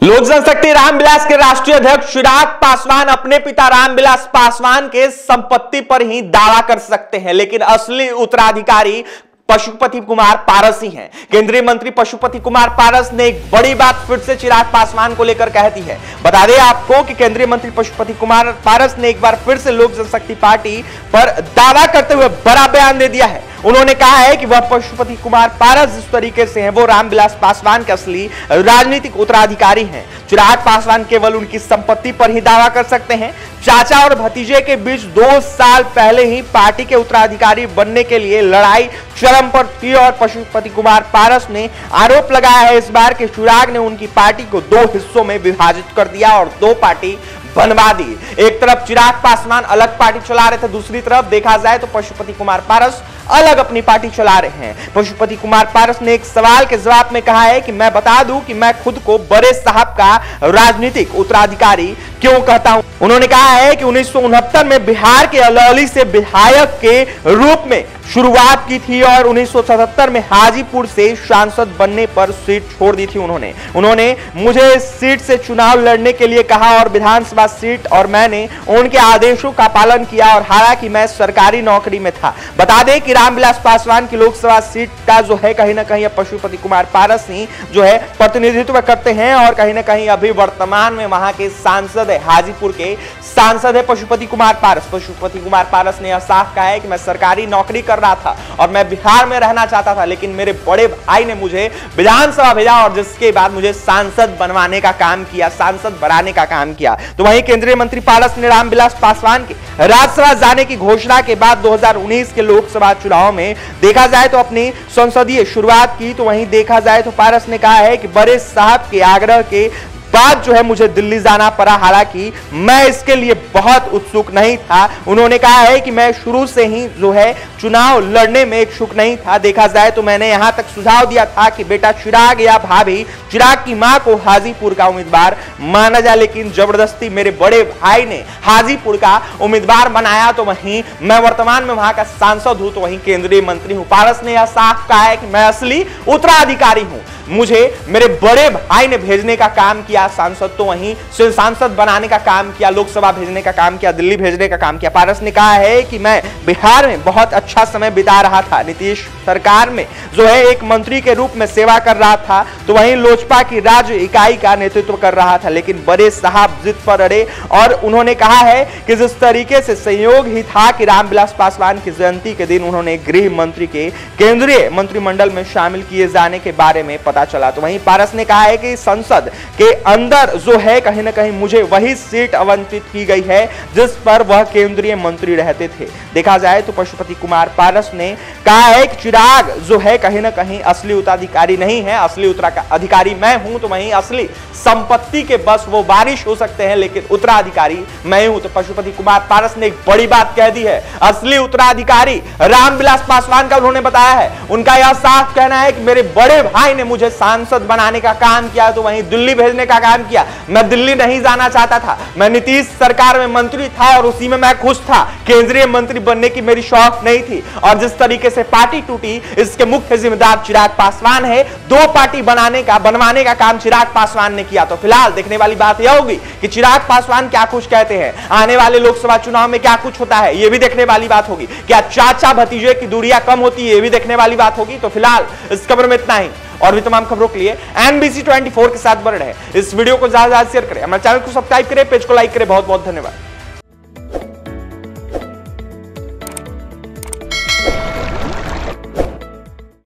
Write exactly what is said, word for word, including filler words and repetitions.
लोक जनशक्ति रामविलास के राष्ट्रीय अध्यक्ष चिराग पासवान अपने पिता रामविलास पासवान के संपत्ति पर ही दावा कर सकते हैं, लेकिन असली उत्तराधिकारी पशुपति कुमार पारस ही हैं। केंद्रीय मंत्री पशुपति कुमार पारस ने एक बड़ी बात फिर से चिराग पासवान को लेकर कह दी है। बता दें आपको कि केंद्रीय मंत्री पशुपति कुमार पारस ने एक बार फिर से लोक जनशक्ति पार्टी पर दावा करते हुए बड़ा बयान दे दिया है। उन्होंने कहा है कि वह पशुपति कुमार पारस जिस तरीके से हैं वो रामविलास पासवान के असली राजनीतिक उत्तराधिकारी हैं। चिराग पासवान केवल उनकी संपत्ति पर ही दावा कर सकते हैं। चाचा और भतीजे के बीच दो साल पहले ही पार्टी के उत्तराधिकारी बनने के लिए लड़ाई चरम पर थी और पशुपति कुमार पारस ने आरोप लगाया है इस बार कि चिराग ने उनकी पार्टी को दो हिस्सों में विभाजित कर दिया और दो पार्टी बनवा दी। एक तरफ चिराग पासवान अलग पार्टी चला रहे थे, दूसरी तरफ देखा जाए तो पशुपति कुमार पारस अलग अपनी पार्टी चला रहे हैं। पशुपति कुमार पारस ने एक सवाल के जवाब में कहा है कि मैं बता दूं कि मैं खुद को बड़े साहब का राजनीतिक उत्तराधिकारी क्यों कहता हूं। उन्होंने कहा है कि उन्नीस सौ उनहत्तर में बिहार के अलौली से विधायक के रूप में शुरुआत की थी और उन्नीस सौ सतहत्तर में हाजीपुर से सांसद बनने पर सीट छोड़ दी थी उन्होंने उन्होंने मुझे इस सीट से चुनाव लड़ने के लिए कहा और विधानसभा सीट और मैंने उनके आदेशों का पालन किया और हालांकि मैं सरकारी नौकरी में था। बता दें कि रामविलास पासवान की लोकसभा सीट का जो है कहीं ना कहीं पशुपति कुमार पारस ही जो है प्रतिनिधित्व करते हैं और कहीं ना कहीं अभी वर्तमान में वहां के सांसद है, हाजीपुर के सांसद है पशुपति कुमार पारस। पशुपति कुमार पारस ने यह साफ कहा है कि मैं सरकारी नौकरी कर रहा था और मैं बिहार में रहना चाहता था, लेकिन मेरे बड़े भाई ने मुझे विधानसभा भेजा और जिसके बाद मुझे सांसद बनवाने का काम किया, सांसद बनाने का काम किया। तो वहीं केंद्रीय मंत्री पारस ने रामविलास पासवान के राज्यसभा जाने की घोषणा के बाद दो हज़ार उन्नीस के लोकसभा चुनाव में देखा जाए तो अपनी संसदीय शुरुआत की। तो वहीं देखा जाए तो पारस ने कहा है कि बड़े साहब के आग्रह के बाद जो है मुझे दिल्ली जाना पड़ा, हालांकि मैं इसके लिए बहुत उत्सुक नहीं था। उन्होंने कहा है कि मैं शुरू से ही जो है चुनाव लड़ने में इच्छुक नहीं था। देखा जाए तो मैंने यहां तक सुझाव दिया था कि बेटा चिराग या भाभी चिराग की मां को हाजीपुर का उम्मीदवार माना जाए, लेकिन जबरदस्ती मेरे बड़े भाई ने हाजीपुर का उम्मीदवार बनाया। तो वहीं मैं वर्तमान में वहां का सांसद हूं, तो वहीं केंद्रीय मंत्री हूं। पारस ने यह साफ कहा है कि मैं असली उत्तराधिकारी हूं, मुझे मेरे बड़े भाई ने भेजने का काम किया सांसद, तो वहीं सांसद बनाने का काम किया, लोकसभा भेजने का काम किया, दिल्ली भेजने का काम किया। पारस ने कहा है कि मैं बिहार में बहुत अच्छा समय बिता रहा था, नीतीश सरकार में जो है एक मंत्री के रूप में सेवा कर रहा था, तो वहीं लोजपा की राज्य इकाई का नेतृत्व कर रहा था, लेकिन बड़े साहब जिद पर अड़े और उन्होंने कहा है कि जिस तरीके से संयोग ही था कि रामविलास पासवान की जयंती के दिन उन्होंने गृह मंत्री के केंद्रीय मंत्रिमंडल में शामिल किए जाने के बारे में पता चला। तो वहीं पारस ने कहा है कि संसद के अंदर जो है कहीं ना कहीं मुझे वही सीट आवंटित की गई है जिस पर वह केंद्रीय मंत्री रहते थे। देखा जाए तो पशुपति कुमार पारस ने कहा है कि चिराग जो है कहीं ना कहीं असली उत्तराधिकारी नहीं है, असली उत्तराधिकारी मैं हूं। तो वहीं असली संपत्ति के बस वो बारिश हो सकते हैं, लेकिन उत्तराधिकारी मैं हूं। तो पशुपति कुमार पारस ने एक बड़ी बात कह दी है, असली उत्तराधिकारी रामविलास पासवान का उन्होंने बताया है। उनका यह साफ कहना है कि मेरे बड़े भाई ने मुझे सांसद बनाने का काम किया, तो वहीं दिल्ली भेजने का काम किया। मैं दिल्ली नहीं जाना चाहता था, मैं नीतीश सरकार में मंत्री था और उसी में मैं खुश था, केंद्रीय मंत्री बनने की मेरी शौक नहीं थी। और जिस तरीके से पार्टी टूटी इसके मुख्य जिम्मेदार चिराग पासवान है, दो पार्टी बनाने का बनवाने का काम चिराग पासवान ने किया। तो फिलहाल देखने वाली बात यह होगी कि चिराग पासवान क्या कुछ कहते हैं, आने वाले लोकसभा चुनाव में क्या कुछ होता है यह भी देखने वाली बात होगी। क्या चाचा भतीजे की दूरियां कम होती है, यह भी देखने वाली बात होगी। तो फिलहाल इस खबर में इतना ही, और भी तमाम खबरों के लिए एनबीसी चौबीस के साथ बने रहे। इस वीडियो को ज्यादा से ज्यादा शेयर करें, हमारे चैनल को सब्सक्राइब करें, पेज को लाइक करें। बहुत बहुत धन्यवाद।